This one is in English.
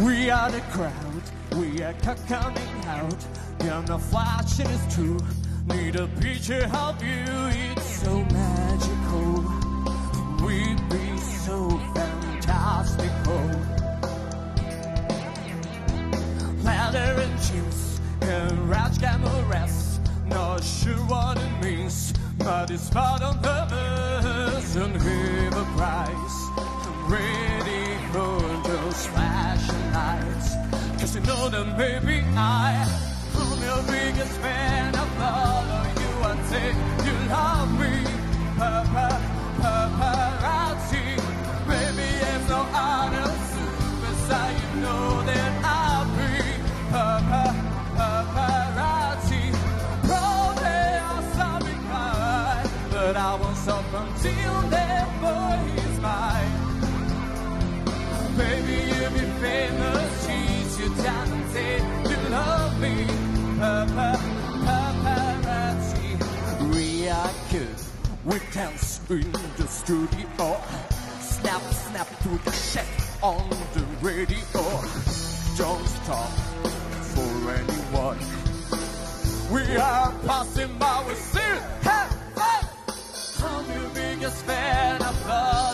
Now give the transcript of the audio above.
We are the crowd, we are coming out. You're not flashing, it's true. Need a picture of you, it's so magical. We'd be so fantastical. Leather and jeans and Raj cameras. Not sure what it means, but it's part of the verse. And give a price, I'm ready for those flashing lights. Cause you know that baby I'm your biggest fan. I follow you and say you love me. Paparazzi, baby, there's no other superstar. You know that I'll be paparazzi. Probably I'll stop it by, but I won't stop until that boy is mine. Baby, you'll be famous. She's your time and say you love me. Paparazzi, we are good. We dance in the studio. Snap, snap to the check on the radio. Don't stop for anyone. We are passing by with serious. Hey, hey. I'm your biggest fan of love.